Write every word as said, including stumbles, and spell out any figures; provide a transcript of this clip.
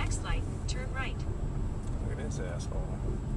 next light, turn right. Look at this asshole.